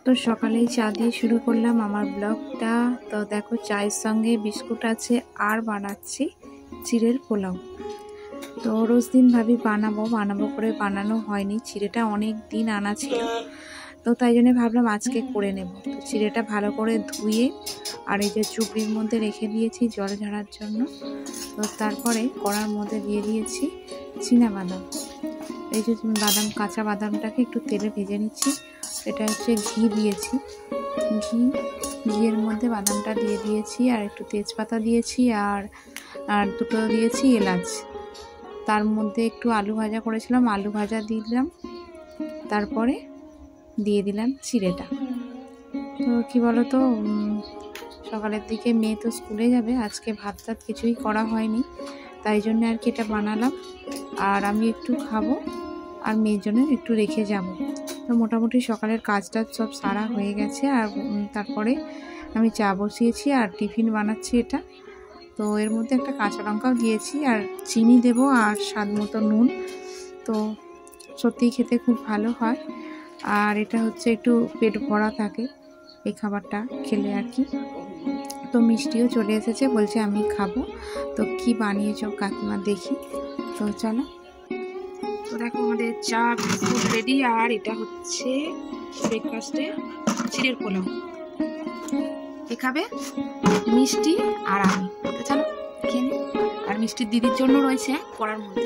তো সকালেই চা দিয়ে শুরু করলাম আমার ব্লগটা। তো দেখো চায়ের সঙ্গে বিস্কুট আছে আর বানাচ্ছি চিড়ের পোলাও। তো রোজ দিন ভাবি বানাবো করে বানানো হয়নি, চিড়েটা অনেক দিন আনা ছিল, তো তাই জন্য ভাবলাম আজকে করে নেব। তো চিড়েটা ভালো করে ধুয়ে আর এই যে চুপড়ির মধ্যে রেখে দিয়েছি জল ঝরার জন্য। তো তারপরে কড়ার মধ্যে দিয়ে দিয়েছি চীনাবাদাম। এই যে বাদাম, কাঁচা বাদামটাকে একটু তেলে ভেজে নিচ্ছি। এটা হচ্ছে ঘি দিয়েছি, ঘিয়ের মধ্যে বাদামটা দিয়ে দিয়েছি আর একটু তেজপাতা দিয়েছি আর দুটো দিয়েছি এলাচ। তার মধ্যে একটু আলু ভাজা করেছিলাম, আলু ভাজা দিলাম, তারপরে দিয়ে দিলাম চিড়েটা। তো কি বলো তো, সকালের দিকে মেয়ে তো স্কুলে যাবে, আজকে ভাত কিছুই করা হয়নি, তাই জন্য আর কি এটা বানালাম। আর আমি একটু খাবো আর মেয়ের জন্য একটু রেখে যাব। তো মোটামুটি সকালের কাজটা সব সারা হয়ে গেছে। আর তারপরে আমি চা বসিয়েছি আর টিফিন বানাচ্ছি এটা। তো এর মধ্যে একটা কাঁচা লঙ্কাও দিয়েছি আর চিনি দেব আর স্বাদ মতো নুন। তো সত্যিই খেতে খুব ভালো হয় আর এটা হচ্ছে একটু পেট ভরা থাকে এই খাবারটা খেলে আর কি। তো মিষ্টিও চলে এসেছে, বলছে আমি খাবো। তো কি বানিয়েছ কাকিমা দেখি। তো চলো। তো দেখো আমাদের চা বিস্কুট রেডি আর এটা হচ্ছে ব্রেকফাস্টে চিড়ের পোলাও। এ খাবে মিষ্টি আর আমি। তো চলো খেয়ে নি। আর মিষ্টির দিদির জন্য রয়েছে কড়ার মধ্যে।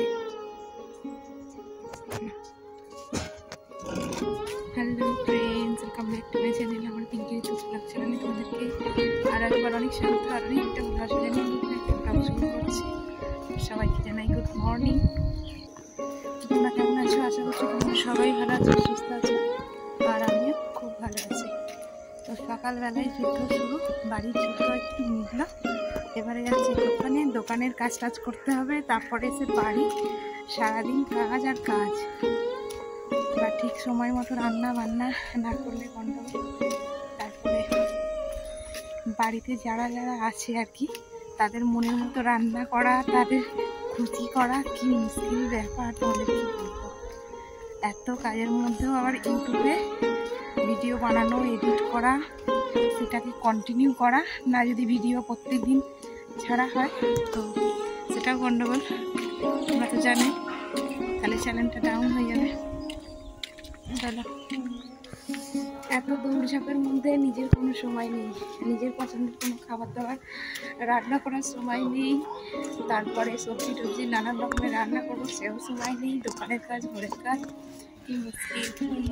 Hello friends, welcome back to my channel. আমার পিঙ্কির চুচুলাক চ্যানেলে তোমাদেরকে আর একবার অনেক স্বাগত। আর অনেকটা ভালো জানিয়ে একটা ব্লগ শুরু করছি। সবাইকে জানাই গুড মর্নিং। তোমরা কেমন আছো? আশা করছি তোমরা সবাই ভালো আছো, সুস্থ আছো, আর আমিও খুব ভালো আছি। তো সকালবেলায় যুদ্ধ শুরু, বাড়ির যুদ্ধ একটু মিটল। এবারে যাচ্ছি দোকানের কাজ করতে হবে, তারপরে এসে বাড়ি, সারাদিন কাজ আর কাজ। বা ঠিক সময় মতো রান্না বান্না না করলে গন্ডগোল। তারপরে বাড়িতে যারা আছে আর কি, তাদের মনের মতো রান্না করা, তাদের খুশি করা কি মুশকিল ব্যাপার, তোমাদের কি বলবো। এত কাজের মধ্যেও আবার ইউটিউবে ভিডিও বানানো, এডিট করা, সেটাকে কন্টিনিউ করা, না যদি ভিডিও প্রত্যেক দিন ছাড়া হয় তো সেটাও গন্ডগোল, তোমরা তো জানে, তাহলে চ্যানেলটা ডাউন হয়ে যাবে। চলো, এত দৌড়ঝাঁপের মধ্যে নিজের কোনো সময় নেই, নিজের পছন্দের কোনো খাবার দাবার রান্না করার সময় নেই, তারপরে সবজি টবজি নানান রকমের রান্না করবো সেও সময় নেই, দোকানের কাজ, ঘরের কাজ, কি মুশকিল।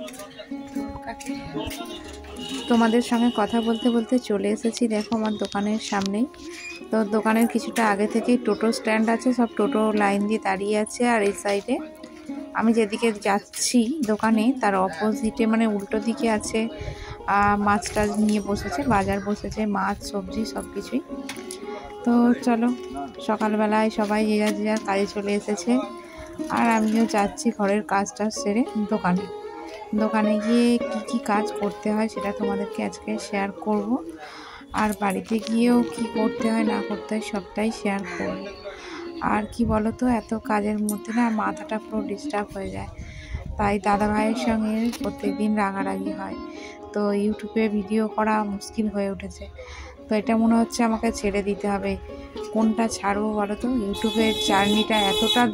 তোমাদের সঙ্গে কথা বলতে বলতে চলে এসেছি দেখো আমার দোকানের সামনেই। তো দোকানের কিছুটা আগে থেকেই টোটো স্ট্যান্ড আছে, সব টোটো লাইন দিয়ে দাঁড়িয়ে আছে। আর এই সাইডে আমি যেদিকে যাচ্ছি দোকানে তার অপোজিটে মানে উল্টো দিকে আছে মাছ টাছ নিয়ে বসেছে, বাজার বসেছে, মাছ সবজি সব কিছুই। তো চলো, সকালবেলায় সবাই যে যার কাজে চলে এসেছে আর আমিও যাচ্ছি ঘরের কাজটা সেরে দোকানে গিয়ে কি কাজ করতে হয় সেটা তোমাদেরকে আজকে শেয়ার করব। আর বাড়িতে গিয়েও কি করতে হয় না করতে হয় সবটাই শেয়ার করব। আর কি বলো তো, এত কাজের মধ্যে না মাথাটা পুরো ডিস্টার্ব হয়ে যায়, তাই দাদা ভাইয়ের সঙ্গে প্রত্যেকদিন রাগারাগি হয়। তো ইউটিউবে ভিডিও করা মুশকিল হয়ে উঠেছে। তো এটা মনে হচ্ছে আমাকে ছেড়ে দিতে হবে। কোনটা ছাড়বো বলো তো? ইউটিউবের জার্নিটা এতটা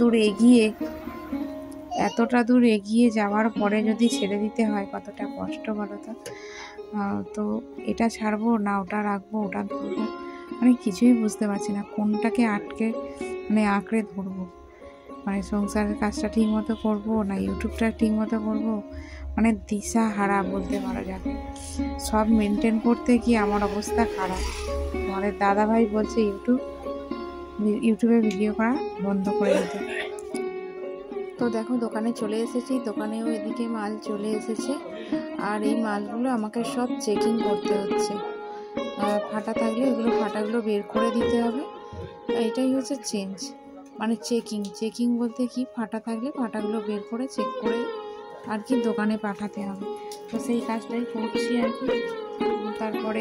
দূর এগিয়ে যাওয়ার পরে যদি ছেড়ে দিতে হয় কতটা কষ্ট বলো তো। তো এটা ছাড়বো না ওটা রাখবো, ওটা ধরবো, মানে কিছুই বুঝতে পারছি না কোনটাকে আঁকড়ে ধরবো। মানে সংসারের কাজটা ঠিক মতো করবো না ইউটিউবটা ঠিক মতো করবো, মানে দিশা হারা বলতে পারা যাবে। সব মেনটেন করতে গিয়ে আমার অবস্থা খারাপ। আমাদের দাদা ভাই বলছে ইউটিউবে ভিডিও করা বন্ধ করে দিতে। তো দেখো দোকানে চলে এসেছি, দোকানেও এদিকে মাল চলে এসেছে আর এই মালগুলো আমাকে সব চেকিং করতে হচ্ছে। ফাটা থাকলে ওগুলো ফাটাগুলো বের করে দিতে হবে। এটাই হচ্ছে চেঞ্জ, মানে চেকিং বলতে কি, ফাটা থাকলে ফাটাগুলো বের করে চেক করে আর কি দোকানে পাঠাতে হবে। তো সেই কাজটাই করছি আর কি। তারপরে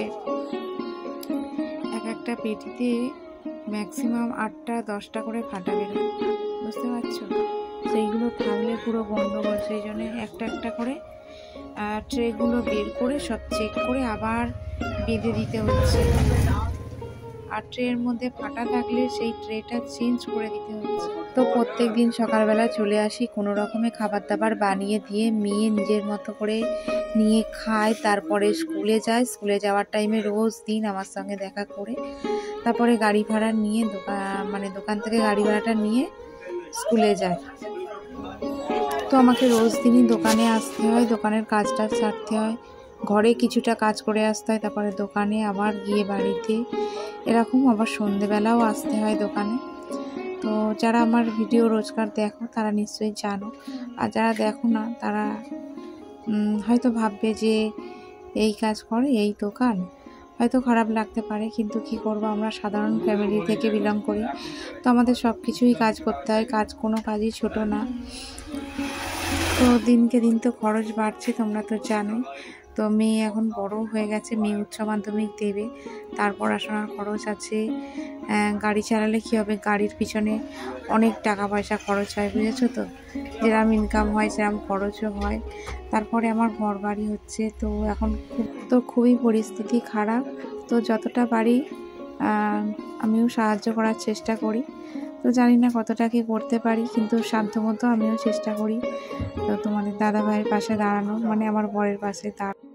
একটা পেটিতে ম্যাক্সিমাম 8টা 10টা করে ফাটা বেরোয়, বুঝতে পারছো? সেইগুলো থাকলে পুরো গন্ডগোল, সেই জন্য একটা করে ট্রেগুলো বের করে সব চেক করে আবার বেঁধে দিতে হচ্ছে। আর ট্রের মধ্যে ফাটা থাকলে সেই ট্রেটা চেঞ্জ করে দিতে হচ্ছে। তো প্রত্যেক দিন সকালবেলা চলে আসি, কোনো রকমে খাবার দাবার বানিয়ে দিয়ে মেয়ে নিজের মতো করে নিয়ে খায়, তারপরে স্কুলে যায়। স্কুলে যাওয়ার টাইমে রোজ দিন আমার সঙ্গে দেখা করে তারপরে গাড়ি ভাড়া নিয়ে দোকান থেকে গাড়ি ভাড়াটা নিয়ে স্কুলে যায়। তো আমাকে রোজ দিনই দোকানে আসতে হয়, দোকানের কাজটা ছাড়তে হয়, ঘরে কিছুটা কাজ করে আসতে হয়, তারপরে দোকানে আবার গিয়ে বাড়িতে, এরকম আবার সন্ধেবেলাও আসতে হয় দোকানে। তো যারা আমার ভিডিও রোজকার দেখো তারা নিশ্চয়ই জানো, আর যারা দেখো না তারা হয়তো ভাববে যে এই কাজ করে, এই দোকান, হয়তো খারাপ লাগতে পারে, কিন্তু কি করব, আমরা সাধারণ ফ্যামিলি থেকে বিলং করি, তো আমাদের সব কিছুই কাজ করতে হয়, কোনো কাজই ছোট না। তো দিনকে দিন তো খরচ বাড়ছে, তোমরা তো জানোই। তো মেয়ে এখন বড় হয়ে গেছে, মেয়ে উচ্চ মাধ্যমিক দেবে, তার পড়াশোনার খরচ আছে। গাড়ি চালালে কী হবে, গাড়ির পিছনে অনেক টাকা পয়সা খরচ হয়, বুঝেছো তো, যেরকম ইনকাম হয় সেরকম খরচও হয়। তারপরে আমার ঘর বাড়ি হচ্ছে, তো এখন খুবই পরিস্থিতি খারাপ। তো যতটা পারি আমিও সাহায্য করার চেষ্টা করি। তো জানি না কতটা কি করতে পারি, কিন্তু সাধ্যমতো আমিও চেষ্টা করি তো তোমাদের দাদা ভাইয়ের পাশে দাঁড়ানো, মানে আমার বরের পাশে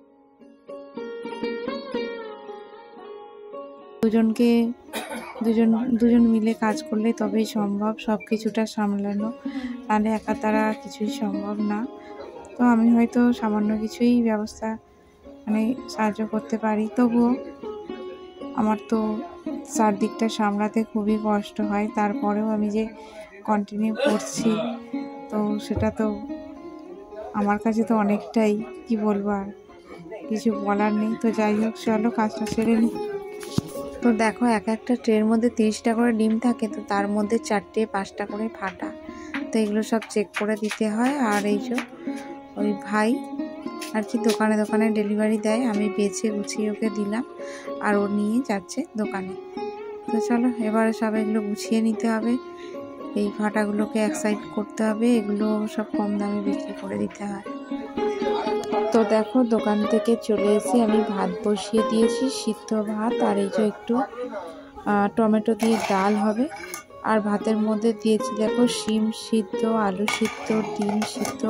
দুজন মিলে কাজ করলে তবেই সম্ভব সব কিছুটা সামলানো, তাহলে একা তারা কিছুই সম্ভব না। তো আমি হয়তো সামান্য কিছুই ব্যবস্থা সাহায্য করতে পারি, তবুও আমার তো চারদিকটা সামলাতে খুবই কষ্ট হয়। তারপরেও আমি যে কন্টিনিউ করছি, তো সেটা তো আমার কাছে তো অনেকটাই, কি বলবো, আর কিছু বলার নেই। তো যাই হোক, চলো কাজটা সেরে নিই। তো দেখো, একটা ট্রের মধ্যে 30টা করে ডিম থাকে, তো তার মধ্যে 4-5টা করে ফাটা, তো এগুলো সব চেক করে দিতে হয়। আর এই যে ওই ভাই আর কি দোকানে ডেলিভারি দেয়, আমি বেছে গুছিয়ে ওকে দিলাম, আর ও নিয়ে যাচ্ছে দোকানে। তো চলো এবারে সব এগুলো গুছিয়ে নিতে হবে, এই ফাটাগুলোকে এক সাইড করতে হবে, এগুলো সব কম দামে বিক্রি করে দিতে হয়। তো দেখো, দোকান থেকে চলে এসে আমি ভাত বসিয়ে দিয়েছি, সিদ্ধ ভাত, আর এই যে একটু টমেটো দিয়ে ডাল হবে। আর ভাতের মধ্যে দিয়েছি দেখো শিম সিদ্ধ, আলু সিদ্ধ, ডিম সিদ্ধ,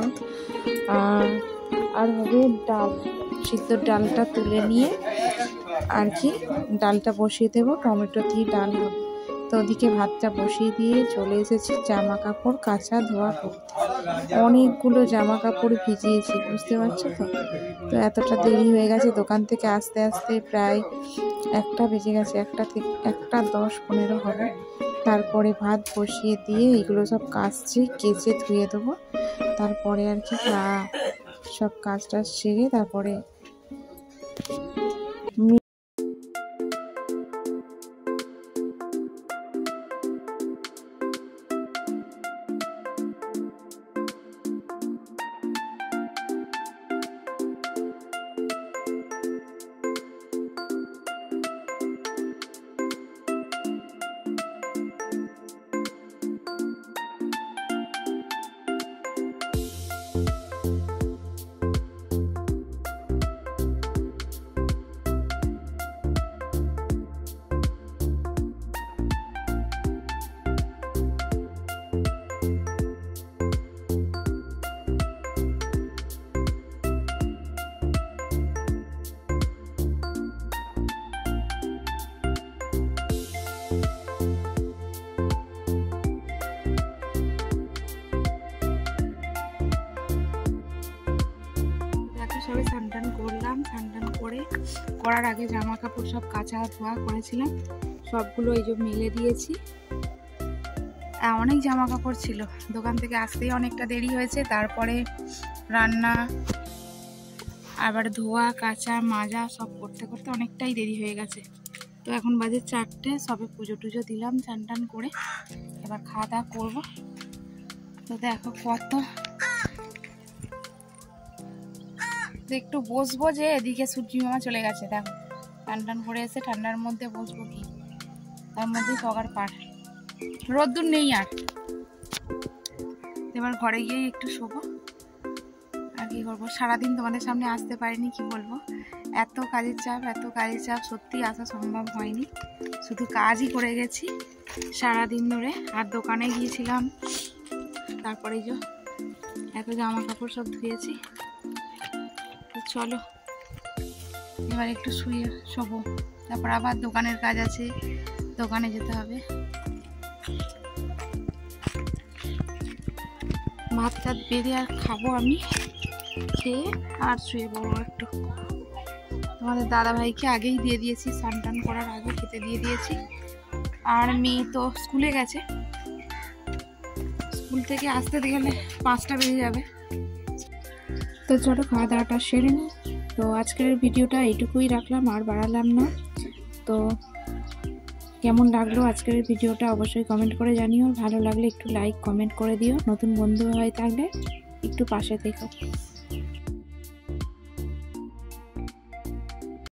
আর হবে ডাল। সিদ্ধ ডালটা তুলে নিয়ে আর কি ডালটা বসিয়ে দেবো, টমেটো দিয়ে ডাল হবে। তো ওদিকে ভাতটা বসিয়ে দিয়ে চলে এসেছি জামা কাপড় কাচা ধোয়া করতে। অনেকগুলো জামা কাপড় ভিজিয়েছি, বুঝতে পারছো তো। তো এতটা দেরি হয়ে গেছে, দোকান থেকে আসতে আসতে প্রায় 1টা বেজে গেছে, 1:10-15 হবে। তারপরে ভাত বসিয়ে দিয়ে এগুলো সব কাচছি, কেচে ধুয়ে দেবো। তারপরে আর কি সব কাজটা সেরে তারপরে সবাই স্নান করলাম। স্নান করার আগে জামা কাপড় সব কাচা ধোয়া করেছিলাম, সবগুলো এই যে মেলে দিয়েছি। অনেক জামা কাপড় ছিল, দোকান থেকে আসতেই অনেকটা দেরি হয়েছে, তারপরে রান্না, আবার ধোয়া কাচা মাজা সব করতে করতে অনেকটাই দেরি হয়ে গেছে। তো এখন বাজে 4টে, সবে পুজো টুজো দিলাম স্নান করে, এবার খাওয়া দাওয়া করবো। তো দেখো কত, একটু বসবো যে এদিকে সূর্যি মামা চলে গেছে, দেখো টান করে এসে ঠান্ডার মধ্যে বসবো, কি তার মধ্যে সকার পার, রোদ্দুর নেই আর। এবার ঘরে গিয়ে একটু শোবো, আর কী করবো, সারাদিন তোমাদের সামনে আসতে পারিনি, কি বলবো, এত কাজের চাপ সত্যি আসা সম্ভব হয়নি। শুধু কাজই করে গেছি সারাদিন ধরে, আর দোকানে গিয়েছিলাম। তারপরে যে এত জামা কাপড় সব ধুয়েছি। তো চলো এবার একটু শুয়ে শোবো, তারপর আবার দোকানের কাজ আছে, দোকানে যেতে হবে। ভাত টাত বেঁধে আর খাবো আমি, খেয়ে আর শুয়ে পড়বো একটু। তোমাদের দাদাভাইকে আগেই দিয়ে দিয়েছি, স্নান টান করার আগে খেতে দিয়ে দিয়েছি। আর মেয়ে তো স্কুলে গেছে, স্কুল থেকে আসতে গেলে 5টা বেজে যাবে। তো চলো খাওয়া দাওয়াটা সেরে নিই। তো আজকের ভিডিওটা এইটুকুই রাখলাম, আর বাড়ালাম না। তো কেমন লাগলো আজকের ভিডিওটা অবশ্যই কমেন্ট করে জানিও, ভালো লাগলে একটু লাইক কমেন্ট করে দিও, নতুন বন্ধু হয়ে থাকলে একটু পাশে থেকো।